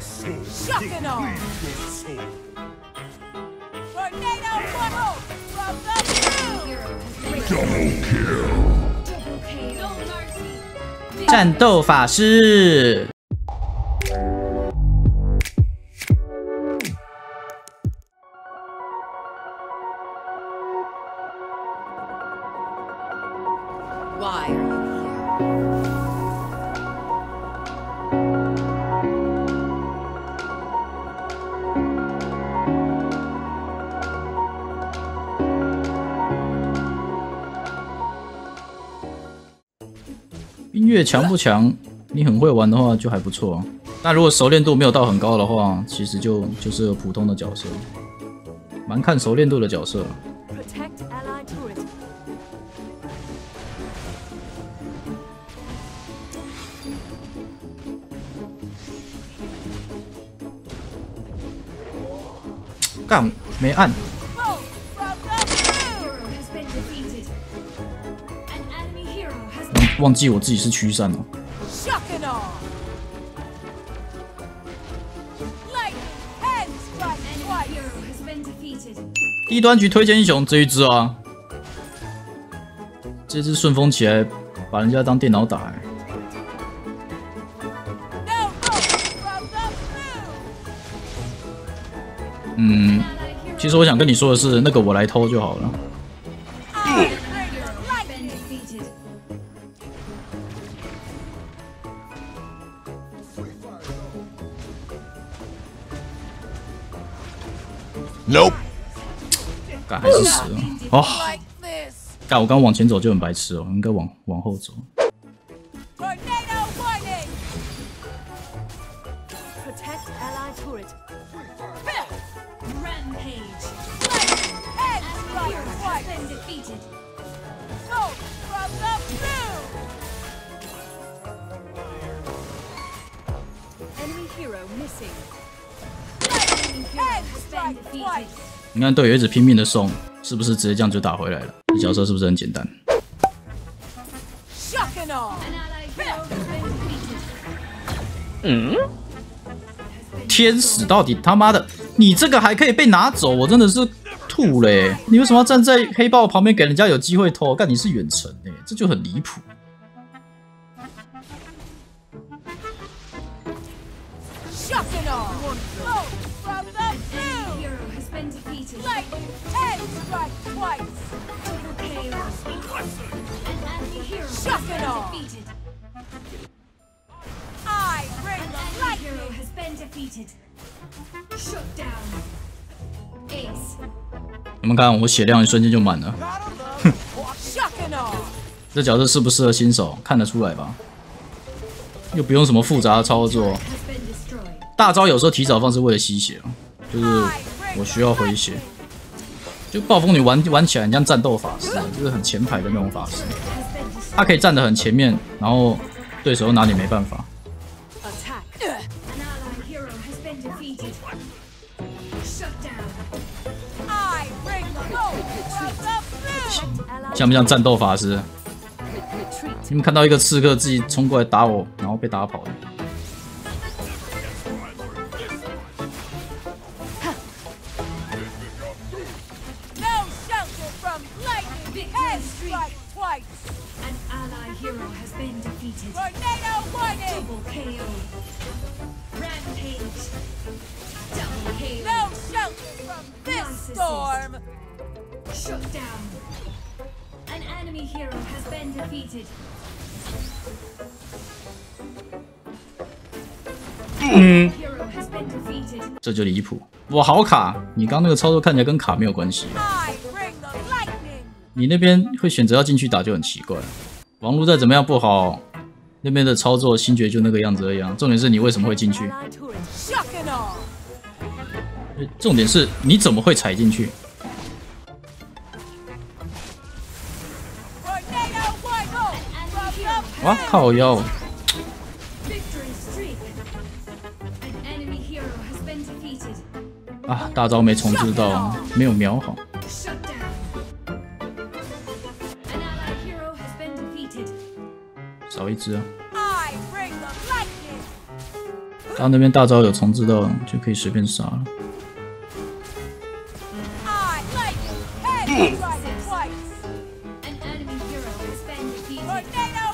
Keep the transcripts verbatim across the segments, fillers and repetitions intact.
战斗法师。 Why are you 音乐强不强？你很会玩的话就还不错。那如果熟练度没有到很高的话，其实就就是个普通的角色，蛮看熟练度的角色。 干没按，忘记我自己是驱散了。低端局推荐英雄这一只啊，这只顺风起来把人家当电脑打、欸。 嗯，其实我想跟你说的是，那个我来偷就好了。Nope， 干还是死了哦！干我刚往前走就很白痴哦，应该往往后走。 你看队友一直拼命的送，是不是直接这样就打回来了？这角色是不是很简单？嗯，天使到底他妈的，你这个还可以被拿走，我真的是吐嘞、欸！你为什么要站在黑豹旁边给人家有机会偷？干你是远程哎、欸，这就很离谱。 你们看，我血量一瞬间就满了。哼，这角色适不适合新手，看得出来吧？又不用什么复杂的操作，大招有时候提早放是为了吸血，就是我需要回血。就暴风女玩玩起来很像战斗法师，就是很前排的那种法师，他可以站得很前面，然后对手又拿你没办法。 像不像战斗法师？你们看到一个刺客自己冲过来打我，然后被打跑了。 An enemy hero has been defeated. 嗯，这就离谱。哇，好卡！你刚那个操作看起来跟卡没有关系。你那边会选择要进去打就很奇怪。网络再怎么样不好，那边的操作星爵就那个样子而已啊。重点是你为什么会进去？重点是你怎么会踩进去？ 哇靠腰！啊，大招没重置到，没有瞄好。少一只啊！ 他那边大招有重置到，就可以随便杀了。 An enemy hero has been defeated.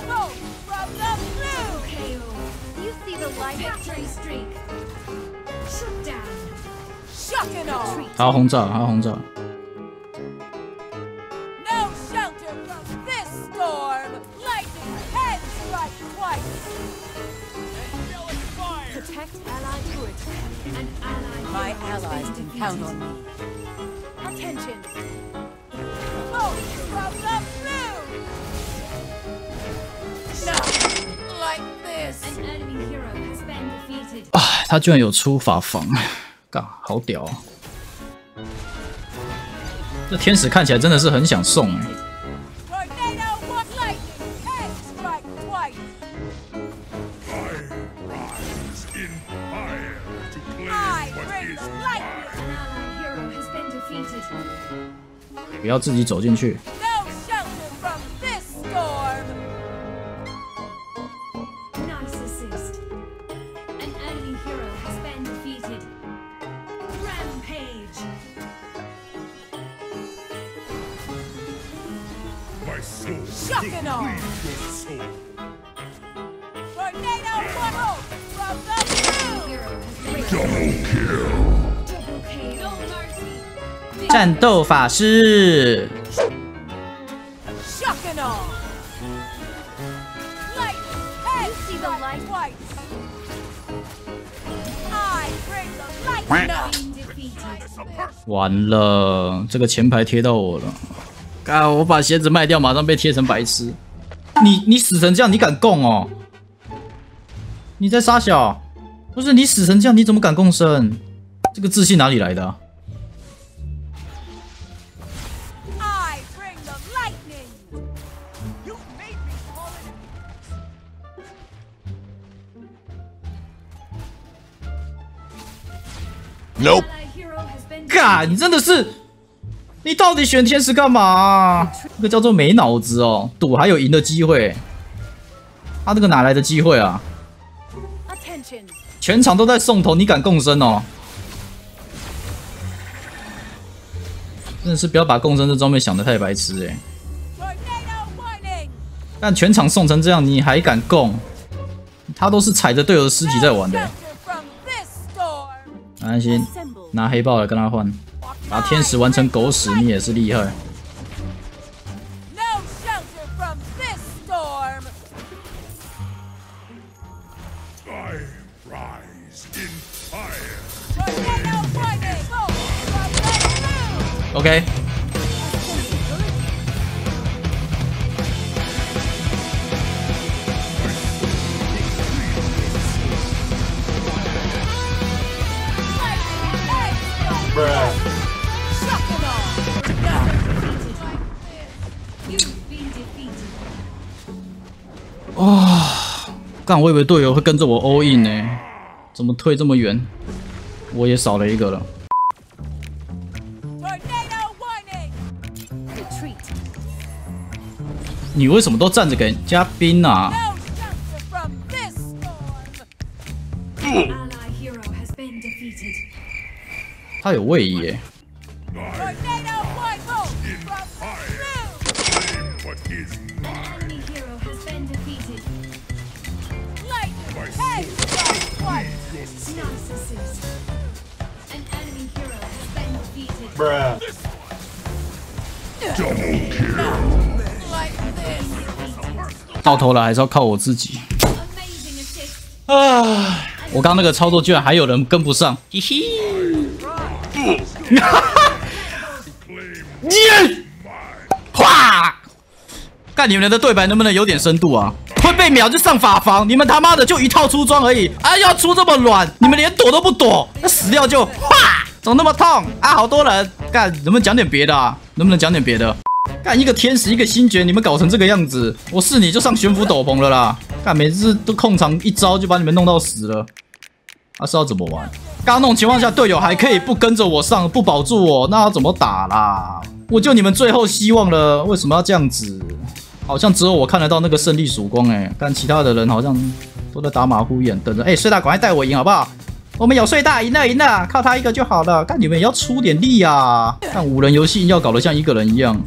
K O. You see the light victory streak. Shut down. 他要轰炸，他要轰炸。 No shelter from this storm. Lightning head strike twice. Protect allied turret. An ally My hero has allies been can count defeated. on me. Attention. Oh, from the blue. No, like this. An enemy hero has been defeated. 啊，他居然有出法防，干，好屌啊！这天使看起来真的是很想送哎。 Tornado one lightning head strike twice. I bring the lightning. An ally hero has been defeated. 不要自己走进去。 No shelter from this storm. Nice assist. An enemy hero has been defeated. Rampage. My soul Shocking will all. bleed your soul. Tornado one oh, from the blue. Hero has been Double kill. double K O. No mercy. 战斗法师， Shocking all. Lightning head see the strike light? twice. I bring the lightning. Been defeated. 完了，这个前排贴到我了。干，我把鞋子卖掉，马上被贴成白痴。你你死成这样，你敢供哦？你在杀小？不是你死成这样，你怎么敢共生？这个自信哪里来的、啊？ I bring the lightning. You made me call it. Nope. Ally hero has been 干，你真的是，你到底选天使干嘛、啊？这个叫做没脑子哦，赌还有赢的机会。他这个哪来的机会啊？ Attention. 全场都在送头，你敢共生哦？真的是不要把共生这装备想得太白痴哎、 Tornado warning. 但全场送成这样，你还敢共？他都是踩着队友的尸体在玩的、 Shelter from this storm. 没关系，拿黑豹来跟他换，把天使玩成狗屎，你也是厉害。 No shelter from this storm. I rise in fire. Tornado warning. Oh, from the blue. OK， Lightning head strike twice. Shocking all. No. You've been defeated. 干，我以为队友会跟着我 all in 呢、怎么退这么远？我也少了一个了。 Tornado warning. Retreat. 你为什么都站着给人家兵啊？ No shelter from this storm. Ally hero has been defeated. 他有位移耶、 Tornado one oh from the blue. Claim what is mine. Enemy hero has been defeated. Lightning head strike twice. Nice assist. An enemy hero has been defeated. Double kill. Like this. 到头来还是要靠我自己。 Amazing assist. 啊！我刚那个操作居然还有人跟不上，嘿嘿！耶！哗！干，你们的对白能不能有点深度啊？会被秒就上法防，你们他妈的就一套出装而已，啊，要出这么软，你们连躲都不躲，那死掉就哗！怎么那么痛啊？好多人，干，能不能讲点别的啊？能不能讲点别的？干一个天使，一个星爵，你们搞成这个样子，我是你就上悬浮斗篷了啦！干，每次都控场一招就把你们弄到死了，啊是要怎么玩？刚刚那种情况下，队友还可以不跟着我上，不保住我，那要怎么打啦？我就你们最后希望了，为什么要这样子？好像只有我看得到那个胜利曙光哎、欸，但其他的人好像都都在打马虎眼，等着。哎、欸，睡大，赶快带我赢好不好？我们有睡大，赢了赢了，靠他一个就好了。看你们也要出点力啊！看五人游戏要搞得像一个人一样。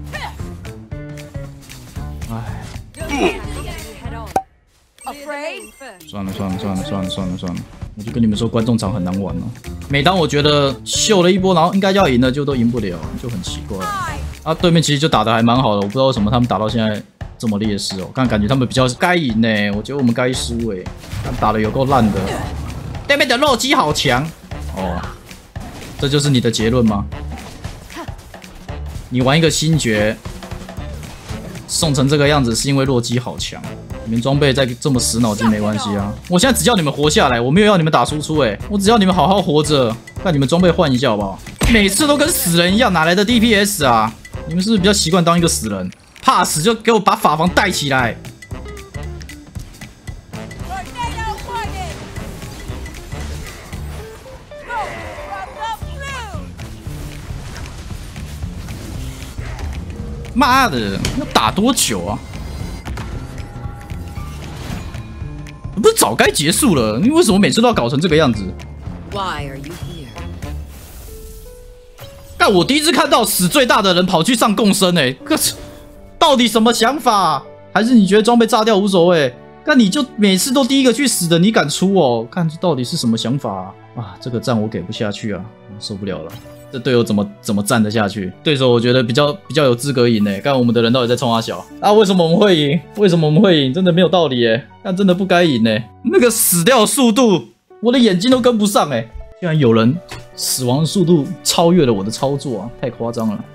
哎， Head on. Afraid? 算了算了算了算了算了算了，我就跟你们说，观众场很难玩哦。每当我觉得秀了一波，然后应该要赢了，就都赢不了，就很奇怪。啊，对面其实就打得还蛮好的，我不知道为什么他们打到现在这么劣势哦。刚感觉他们比较该赢呢，我觉得我们该输哎，但打得有够烂的。对面的肉鸡好强哦，这就是你的结论吗？你玩一个星爵送成这个样子，是因为弱鸡好强。你们装备再这么死脑筋没关系啊！我现在只要你们活下来，我没有要你们打输出哎、欸，我只要你们好好活着。看你们装备换一下好不好？每次都跟死人一样，哪来的 D P S 啊？你们是不是比较习惯当一个死人？怕死就给我把法防带起来！ Tornado warning! Go from the blue! 妈的，要打多久啊？不是早该结束了，你为什么每次都要搞成这个样子？ Why are you here? 但我第一次看到死最大的人跑去上共生哎、欸，可是到底什么想法？还是你觉得装备炸掉无所谓？那你就每次都第一个去死的，你敢出哦？看这到底是什么想法啊？啊，这个战我给不下去啊，受不了了。这队友怎么怎么站得下去？对手我觉得比较比较有资格赢诶。看我们的人到底在冲他小啊？为什么我们会赢？为什么我们会赢？真的没有道理诶。但真的不该赢诶。那个死掉的速度，我的眼睛都跟不上诶。居然有人死亡的速度超越了我的操作啊，太夸张了。